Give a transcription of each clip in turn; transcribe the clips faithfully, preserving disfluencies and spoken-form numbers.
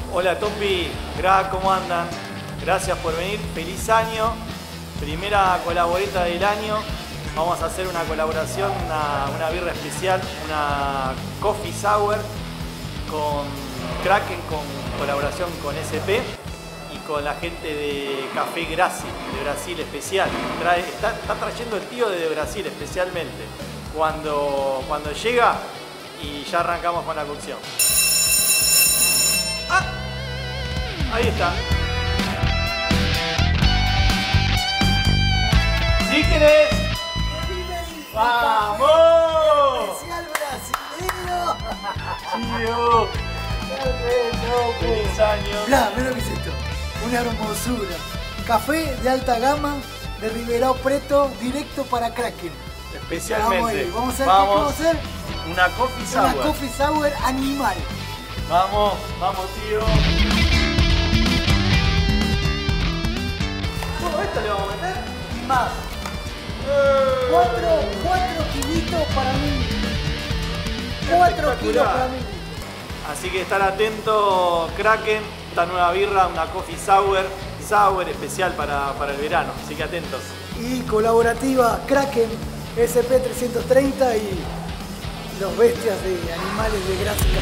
Hola Topi, Gra, ¿cómo andan? Gracias por venir, feliz año, primera colaboreta del año. Vamos a hacer una colaboración, una, una birra especial, una Coffee Sour con Kraken, con colaboración con S P y con la gente de Café Graci, de Brasil especial. Trae, está, está trayendo el tío de Brasil especialmente. Cuando, cuando llega y ya arrancamos con la cocción. ¡Ah! Ahí está. ¿Sí querés? ¡Vamos! ¡Especial brasilero! ¡Chío! ¡Feliz año! Mirá, mirá lo que es esto. Una hermosura. Café de alta gama de Ribeirão Preto, directo para Kraken. Especialmente. Vamos a ir. Vamos a hacer, vamos, ¿qué vamos a hacer? Una coffee sour. Una coffee sour animal. Vamos, vamos tío. ¿Todo esto le vamos a meter? Más. ¡Eh! Cuatro, cuatro kilitos para mí. Cuatro kilos para mí. Así que estar atento, Kraken, esta nueva birra, una coffee sour, sour especial para, para el verano, así que atentos. Y colaborativa Kraken S P trescientos treinta y los bestias de animales de gráfica.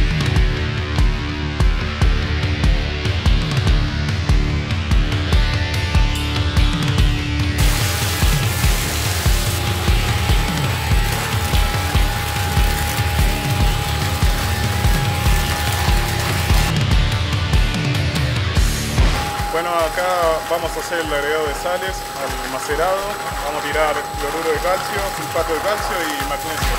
Bueno, acá vamos a hacer el agregado de sales al macerado. Vamos a tirar cloruro de calcio, sulfato de calcio y magnesio.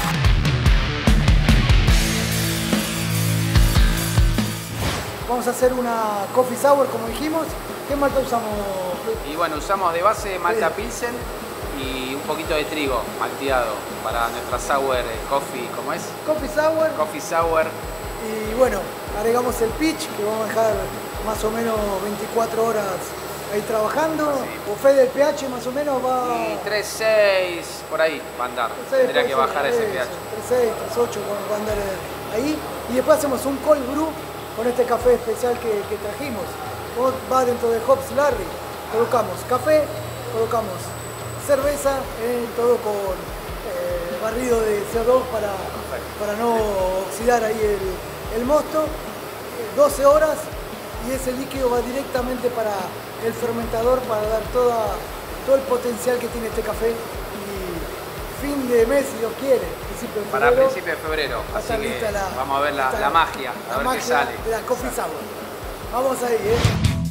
Vamos a hacer una coffee sour, como dijimos. ¿Qué malta usamos? Y bueno, usamos de base malta pilsen y un poquito de trigo malteado para nuestra sour coffee, ¿cómo es? Coffee sour. Coffee sour. Y bueno, agregamos el pitch, que vamos a dejar más o menos veinticuatro horas ahí trabajando. Sí. Buffet del pH más o menos va... Y tres seis, por ahí va a andar. Tendría que bajar ese pH. tres seis, tres ocho va a andar ahí. Y después hacemos un cold brew con este café especial que, que trajimos. Va dentro de Hops Larry. Colocamos café, colocamos cerveza, eh, todo con eh, barrido de C O dos para, para no oxidar ahí el, el mosto. doce horas y ese líquido va directamente para el fermentador para dar toda, todo el potencial que tiene este café. Y fin de mes, si Dios quiere, principio de febrero, para principio de febrero. Así que la, vamos a ver la, la magia, la a ver magia qué sale. de la coffee sour. Vamos ahí, ¿eh?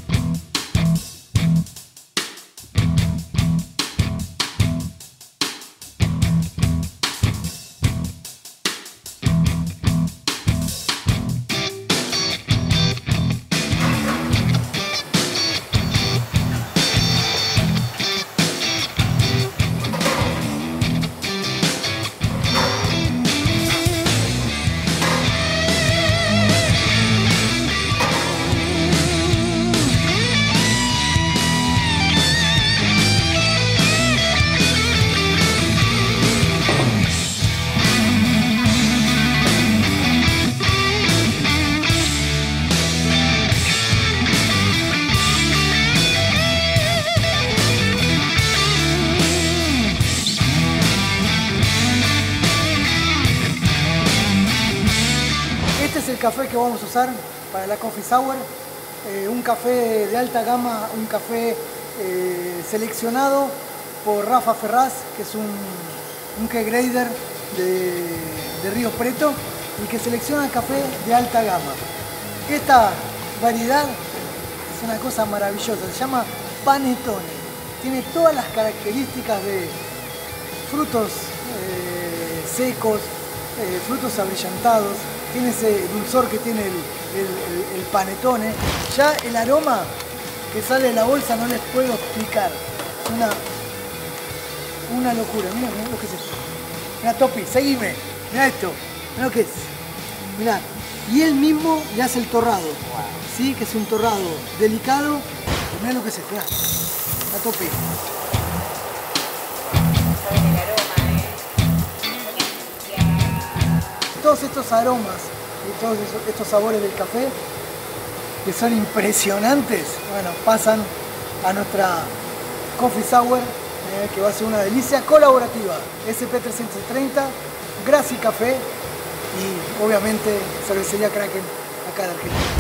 El café que vamos a usar para la coffee sour, eh, un café de alta gama, un café eh, seleccionado por Rafa Ferraz, que es un, un key grader de, de Río Preto y que selecciona café de alta gama. Esta variedad es una cosa maravillosa, se llama Panetone, tiene todas las características de frutos eh, secos, eh, frutos abrillantados. Tiene ese dulzor que tiene el, el, el, el panetone. Ya el aroma que sale de la bolsa no les puedo explicar. Es una, una locura. Mira, mira lo que es esto. Mira, Topi, seguime. Mira esto. Mira lo que es. Mira. Y él mismo le hace el torrado. ¿Sí? Que es un torrado delicado. Mira lo que es esto. Mira. Mira, Topi. Todos estos aromas y todos estos sabores del café que son impresionantes, bueno, pasan a nuestra Coffee Sour, eh, que va a ser una delicia colaborativa. S P trescientos treinta, Graci Café y obviamente Cervecería Kraken acá de Argentina.